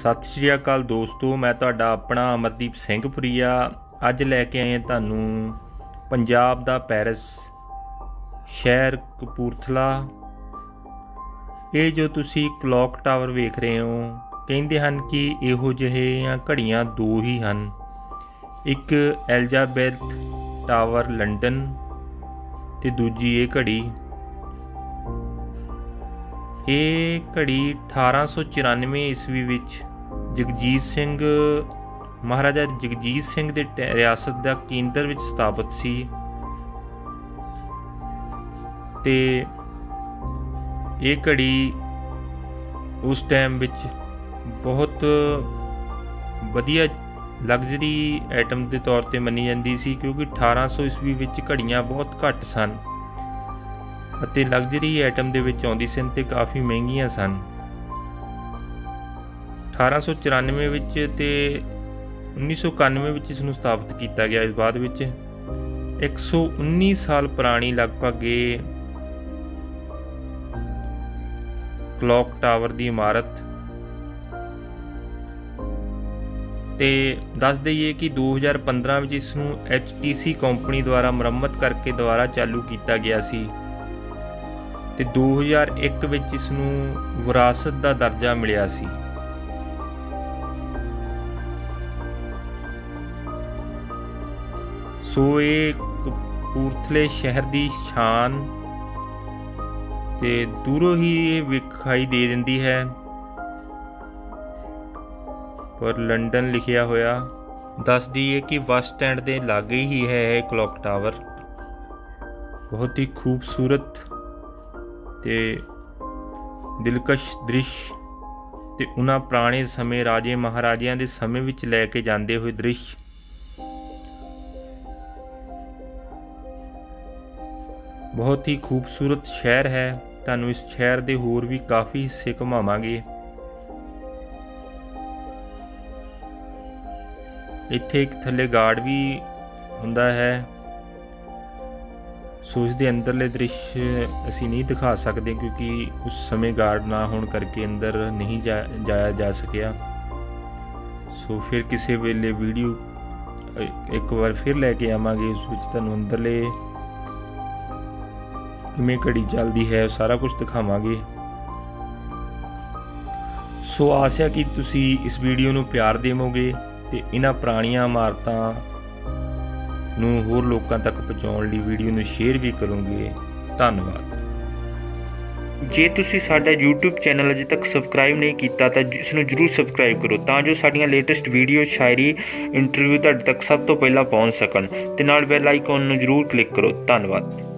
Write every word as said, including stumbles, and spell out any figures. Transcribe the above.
सत श्री अकाल दोस्तों, मैं तुहाडा अपना अमरदीप सिंह पुरीया अज लैके आए तुहानूं पंजाब दा पैरिस शहर कपूरथला। ये जो तुसी क्लॉक टावर वेख रहे हो, कहंदे हन कि इहो जिहियां घड़ियां दो ही हन, एक एलिजाबैथ टावर लंडन ते दूजी ये घड़ी। ये घड़ी अठारह सौ चौरानवे ईस्वी विच जगजीत सिंह महाराजा जगजीत सिंह दे रियासत दा केंद्र विच स्थापित सी ते ये घड़ी उस टाइम विच बहुत वधिया लग्जरी आइटम के तौर पर मनी जाती सी, क्योंकि अठारह सौ ईस्वी विच घड़ियां बहुत घट सन ਅਤੇ ਲਗਜ਼ਰੀ ਆਈਟਮ ਦੇ ਵਿੱਚ ਆਉਂਦੀ ਸਨ ਤੇ ਕਾਫੀ ਮਹਿੰਗੀਆਂ ਸਨ। ਅਠਾਰਾਂ ਸੌ ਚੁਰਾਨਵੇਂ ਵਿੱਚ ਤੇ ਉੱਨੀ ਸੌ ਇਕਾਨਵੇਂ ਵਿੱਚ ਇਸ ਨੂੰ ਸਥਾਪਿਤ ਕੀਤਾ ਗਿਆ। ਇਸ ਬਾਅਦ ਵਿੱਚ ਇੱਕ ਸੌ ਉੱਨੀ ਸਾਲ ਪੁਰਾਣੀ ਲਗਭਗ ਇਹ ਕਲੌਕ ਟਾਵਰ ਦੀ ਇਮਾਰਤ ਤੇ ਦੱਸ ਦਈਏ ਕਿ ਦੋ ਹਜ਼ਾਰ ਪੰਦਰਾਂ ਵਿੱਚ ਇਸ ਨੂੰ ਐਚ ਟੀ ਸੀ ਕੰਪਨੀ ਦੁਆਰਾ ਮੁਰੰਮਤ ਕਰਕੇ ਦੁਬਾਰਾ ਚਾਲੂ ਕੀਤਾ ਗਿਆ ਸੀ ਤੇ ਦੋ ਹਜ਼ਾਰ ਇੱਕ ਵਿੱਚ ਇਸ ਨੂੰ ਵਿਰਾਸਤ ਦਾ ਦਰਜਾ ਮਿਲਿਆ ਸੀ। ਸੋ ਇਹ ਕਪੂਰਥਲੇ ਸ਼ਹਿਰ ਦੀ ਸ਼ਾਨ ਤੇ ਦੂਰੋਂ ਹੀ ਇਹ ਵਿਖਾਈ ਦੇ ਦਿੰਦੀ ਹੈ, ਪਰ ਲੰਡਨ ਲਿਖਿਆ ਹੋਇਆ। ਦੱਸ ਦਈਏ ਕਿ ਬੱਸ ਸਟੈਂਡ ਦੇ ਲਾਗੇ ਹੀ ਹੈ ਇਹ ਕਲੌਕ ਟਾਵਰ। ਬਹੁਤ ਹੀ ਖੂਬਸੂਰਤ ਤੇ ਦਿਲਕਸ਼ ਦ੍ਰਿਸ਼ ਤੇ ਉਹਨਾਂ ਪੁਰਾਣੇ ਸਮੇਂ ਰਾਜੇ ਮਹਾਰਾਜਿਆਂ ਦੇ ਸਮੇਂ ਵਿੱਚ ਲੈ ਕੇ ਜਾਂਦੇ ਹੋਏ ਦ੍ਰਿਸ਼। ਬਹੁਤ ਹੀ ਖੂਬਸੂਰਤ ਸ਼ਹਿਰ ਹੈ। ਤੁਹਾਨੂੰ ਇਸ ਸ਼ਹਿਰ ਦੇ ਹੋਰ ਵੀ ਕਾਫੀ ਹਿੱਸੇ ਘੁਮਾਵਾਂਗੇ। ਇੱਥੇ ਇੱਕ ਥੱਲੇ ਗਾਰਡ ਵੀ ਹੁੰਦਾ ਹੈ। ਸੋ ਇਸ ਦੇ ਅੰਦਰਲੇ ਦ੍ਰਿਸ਼ ਅਸੀਂ ਨਹੀਂ ਦਿਖਾ ਸਕਦੇ, ਕਿਉਂਕਿ ਉਸ ਸਮੇਂ ਗਾਰਡ ਨਾ ਹੋਣ ਕਰਕੇ ਅੰਦਰ ਨਹੀਂ ਜਾ ਜਾਇਆ ਜਾ ਸਕਿਆ। ਸੋ ਫਿਰ ਕਿਸੇ ਵੇਲੇ ਵੀਡੀਓ ਇੱਕ ਵਾਰ ਫਿਰ ਲੈ ਕੇ ਆਵਾਂਗੇ, ਉਸ ਵਿੱਚ ਤੁਹਾਨੂੰ ਅੰਦਰਲੇ ਕਿਵੇਂ ਘੜੀ ਚੱਲਦੀ ਹੈ ਸਾਰਾ ਕੁਝ ਦਿਖਾਵਾਂਗੇ। ਸੋ ਆਸ ਹੈ ਕਿ ਤੁਸੀਂ ਇਸ ਵੀਡੀਓ ਨੂੰ ਪਿਆਰ ਦੇਵੋਗੇ ਤੇ ਇਹਨਾਂ ਪੁਰਾਣੀਆਂ ਇਮਾਰਤਾਂ ਨੂੰ ਹੋਰ ਲੋਕਾਂ ਤੱਕ ਪਹੁੰਚਾਉਣ ਲਈ ਵੀਡੀਓ ਨੂੰ ਸ਼ੇਅਰ ਵੀ ਕਰੋਗੇ। ਧੰਨਵਾਦ। ਜੇ ਤੁਸੀਂ ਸਾਡਾ YouTube ਚੈਨਲ ਅਜੇ ਤੱਕ ਸਬਸਕ੍ਰਾਈਬ ਨਹੀਂ ਕੀਤਾ ਤਾਂ ਇਸ ਨੂੰ ਜ਼ਰੂਰ ਸਬਸਕ੍ਰਾਈਬ ਕਰੋ, ਤਾਂ ਜੋ ਸਾਡੀਆਂ ਲੇਟੈਸਟ ਵੀਡੀਓ, ਸ਼ਾਇਰੀ, ਇੰਟਰਵਿਊ ਤੁਹਾਡੇ ਤੱਕ ਸਭ ਤੋਂ ਪਹਿਲਾਂ ਪਹੁੰਚ ਸਕਣ ਤੇ ਨਾਲ ਬੈਲ ਆਈਕਨ ਨੂੰ ਜ਼ਰੂਰ ਕਲਿੱਕ ਕਰੋ। ਧੰਨਵਾਦ।